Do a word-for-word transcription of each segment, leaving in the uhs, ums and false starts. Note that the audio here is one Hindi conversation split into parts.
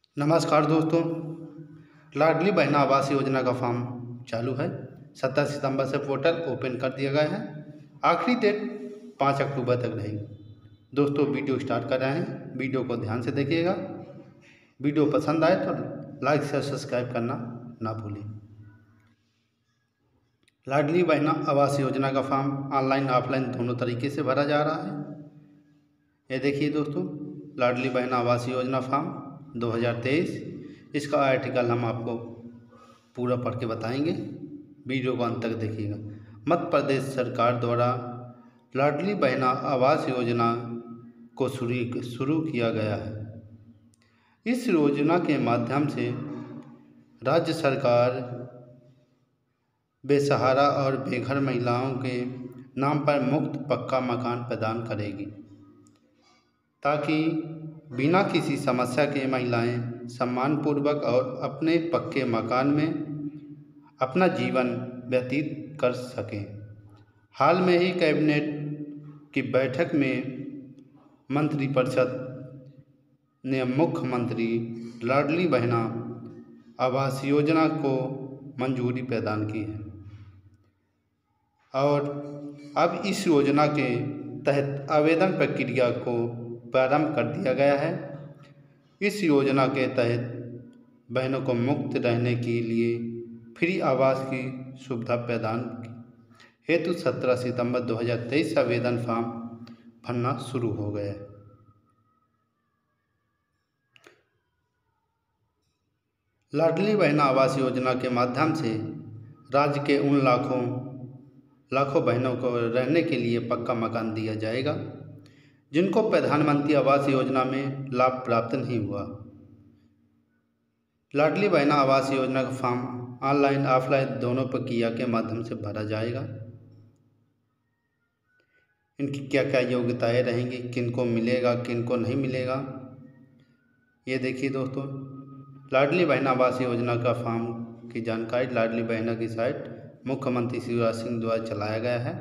नमस्कार दोस्तों। लाडली बहना आवास योजना का फॉर्म चालू है। सत्रह सितंबर से पोर्टल ओपन कर दिया गया है। आखिरी डेट पाँच अक्टूबर तक रहेगी। दोस्तों वीडियो स्टार्ट कर रहे हैं, वीडियो को ध्यान से देखिएगा। वीडियो पसंद आए तो लाइक से सब्सक्राइब करना ना भूलें। लाडली बहना आवास योजना का फॉर्म ऑनलाइन ऑफलाइन दोनों तरीके से भरा जा रहा है। ये देखिए दोस्तों, लाडली बहना आवास योजना फॉर्म दो हज़ार तेईस, इसका आर्टिकल हम आपको पूरा पढ़ के बताएंगे। वीडियो को अंत तक देखिएगा। मध्य प्रदेश सरकार द्वारा लाडली बहना आवास योजना को शुरू शुरू किया गया है। इस योजना के माध्यम से राज्य सरकार बेसहारा और बेघर महिलाओं के नाम पर मुफ्त पक्का मकान प्रदान करेगी, ताकि बिना किसी समस्या के महिलाएं सम्मानपूर्वक और अपने पक्के मकान में अपना जीवन व्यतीत कर सकें। हाल में ही कैबिनेट की बैठक में मंत्रिपरिषद ने मुख्यमंत्री लाडली बहना आवास योजना को मंजूरी प्रदान की है और अब इस योजना के तहत आवेदन प्रक्रिया को प्रारंभ कर दिया गया है। इस योजना के तहत बहनों को मुक्त रहने के लिए फ्री आवास की सुविधा प्रदान हेतु सत्रह सितंबर दो हज़ार तेईस आवेदन फॉर्म भरना शुरू हो गया है। लाडली बहना आवास योजना के माध्यम से राज्य के उन लाखों लाखों बहनों को रहने के लिए पक्का मकान दिया जाएगा जिनको प्रधानमंत्री आवास योजना में लाभ प्राप्त नहीं हुआ। लाडली बहना आवास योजना का फॉर्म ऑनलाइन ऑफलाइन दोनों प्रक्रिया के माध्यम से भरा जाएगा। इनकी क्या क्या योग्यताएं रहेंगी, किनको मिलेगा किनको नहीं मिलेगा, ये देखिए दोस्तों। लाडली बहना आवास योजना का फॉर्म की जानकारी लाडली बहना की साइट मुख्यमंत्री शिवराज सिंह द्वारा चलाया गया है।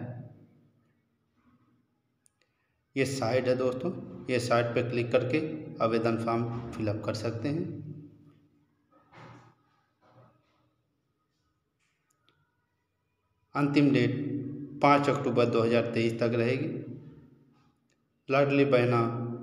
ये साइट है दोस्तों, ये साइट पर क्लिक करके आवेदन फॉर्म फिलअप कर सकते हैं। अंतिम डेट पाँच अक्टूबर दो हज़ार तेईस तक रहेगी। लाडली बहना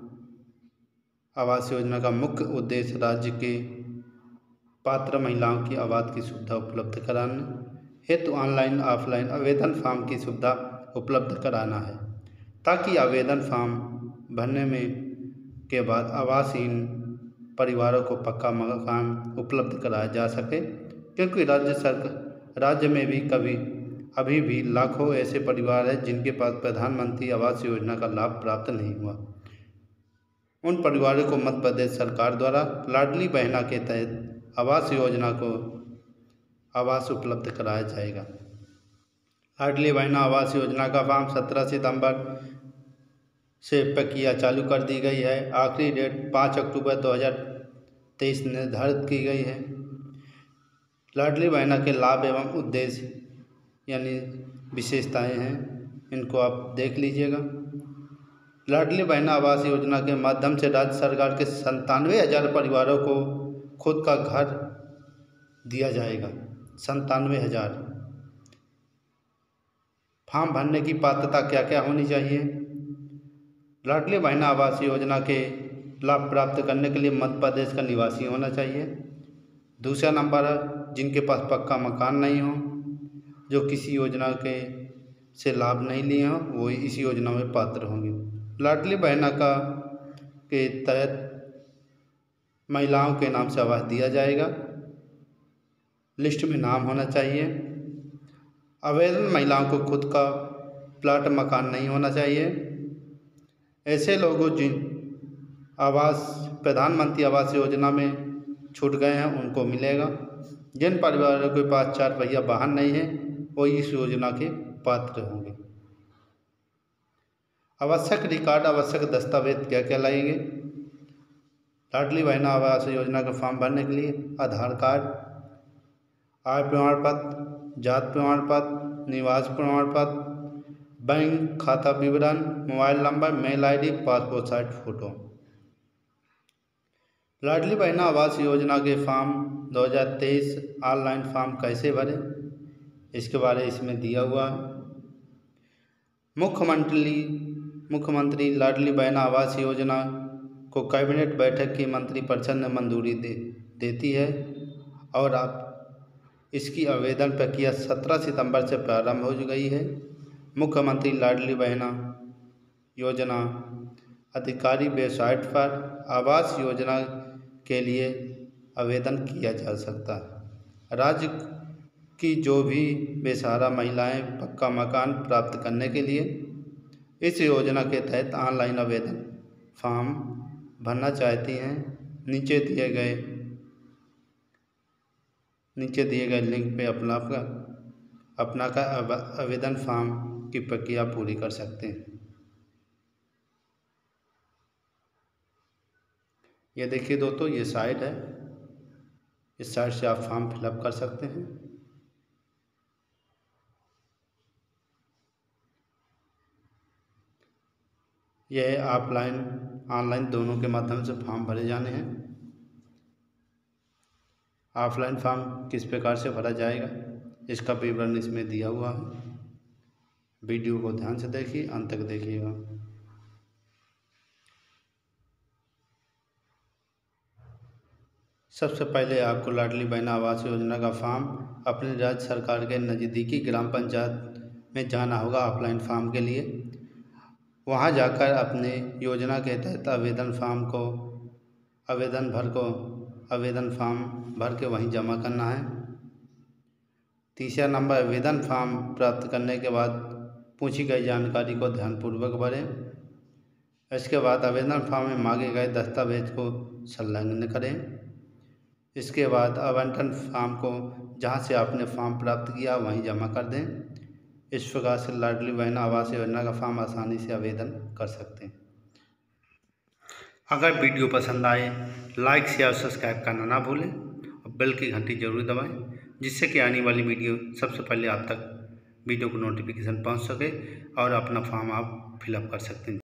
आवास योजना का मुख्य उद्देश्य राज्य के पात्र महिलाओं की आवास की सुविधा उपलब्ध कराना हेतु ऑनलाइन ऑफलाइन आवेदन फॉर्म की सुविधा उपलब्ध कराना है, ताकि आवेदन फॉर्म भरने में के बाद आवासहीन परिवारों को पक्का मकान उपलब्ध कराया जा सके, क्योंकि राज्य सरकार राज्य में भी कभी अभी भी लाखों ऐसे परिवार हैं जिनके पास प्रधानमंत्री आवास योजना का लाभ प्राप्त नहीं हुआ। उन परिवारों को मध्य प्रदेश सरकार द्वारा लाडली बहना के तहत आवास योजना को आवास उपलब्ध कराया जाएगा। लाडली बहना आवास योजना का फॉर्म सत्रह सितंबर से प्रक्रिया चालू कर दी गई है। आखिरी डेट पाँच अक्टूबर दो हज़ार तेईस निर्धारित की गई है। लाडली बहना के लाभ एवं उद्देश्य यानी विशेषताएं हैं, इनको आप देख लीजिएगा। लाडली बहना आवास योजना के माध्यम से राज्य सरकार के संतानवे हज़ार परिवारों को खुद का घर दिया जाएगा। संतानवे हज़ार। फॉर्म भरने की पात्रता क्या क्या होनी चाहिए? लाडली बहना आवास योजना के लाभ प्राप्त करने के लिए मध्य प्रदेश का निवासी होना चाहिए। दूसरा नंबर है जिनके पास पक्का मकान नहीं हो, जो किसी योजना के से लाभ नहीं लिए हों, वो इस योजना में पात्र होंगे। लाडली बहना का के तहत महिलाओं के नाम से आवास दिया जाएगा। लिस्ट में नाम होना चाहिए। आवेदन महिलाओं को खुद का प्लाट मकान नहीं होना चाहिए। ऐसे लोगों जिन आवास प्रधानमंत्री आवास योजना में छूट गए हैं उनको मिलेगा। जिन परिवारों के पास चार पहिया वाहन नहीं है वो इस योजना के पात्र होंगे। आवश्यक रिकॉर्ड आवश्यक दस्तावेज क्या क्या लगेंगे? लाडली बहना आवास योजना का फॉर्म भरने के लिए आधार कार्ड, आय प्रमाण पत्र, जाति प्रमाण पत्र, निवास प्रमाण पत्र, बैंक खाता विवरण, mobile number, mail ID, passport size photo. Ladli Behna आवास योजना के फॉर्म दो हज़ार तेईस ऑनलाइन फॉर्म कैसे भरें, इसके बारे में इसमें दिया हुआ है। मुख्यमंत्री मुख्यमंत्री लाडली बहना आवास योजना को कैबिनेट बैठक की मंत्रिपरिषद ने मंजूरी दे देती है और अब इसकी आवेदन प्रक्रिया सत्रह सितंबर से प्रारंभ हो गई है। मुख्यमंत्री लाडली बहना योजना अधिकारी वेबसाइट पर आवास योजना के लिए आवेदन किया जा सकता है। राज्य की जो भी बेसहारा महिलाएं पक्का मकान प्राप्त करने के लिए इस योजना के तहत ऑनलाइन आवेदन फॉर्म भरना चाहती हैं, नीचे दिए गए नीचे दिए गए लिंक पे अपना अपना का आवेदन फॉर्म की प्रक्रिया पूरी कर सकते हैं। ये देखिए दोस्तों, ये साइट है, इस साइट से आप फॉर्म फिलअप कर सकते हैं। यह ऑफलाइन ऑनलाइन दोनों के माध्यम से फॉर्म भरे जाने हैं। ऑफलाइन फॉर्म किस प्रकार से भरा जाएगा इसका विवरण इसमें दिया हुआ है। वीडियो को ध्यान से देखिए, अंत तक देखिएगा। सबसे पहले आपको लाडली बहना आवास योजना का फॉर्म अपने राज्य सरकार के नज़दीकी ग्राम पंचायत में जाना होगा ऑफलाइन फॉर्म के लिए। वहां जाकर अपने योजना के तहत आवेदन फॉर्म को आवेदन भर को आवेदन फॉर्म भर के वहीं जमा करना है। तीसरा नंबर, आवेदन फॉर्म प्राप्त करने के बाद पूछी गई जानकारी को ध्यानपूर्वक भरें। इसके बाद आवेदन फॉर्म में मांगे गए दस्तावेज को संलग्न करें। इसके बाद आवंटन फॉर्म को जहां से आपने फॉर्म प्राप्त किया वहीं जमा कर दें। इस प्रकार से लाडली बहना आवास योजना का फॉर्म आसानी से आवेदन कर सकते हैं। अगर वीडियो पसंद आए लाइक शेयर सब्सक्राइब करना ना भूलें और बेल की घंटी जरूर दबाएं, जिससे कि आने वाली वीडियो सबसे पहले आप तक वीडियो को नोटिफिकेशन पहुंच सके और अपना फॉर्म आप फिलअप कर सकते हैं।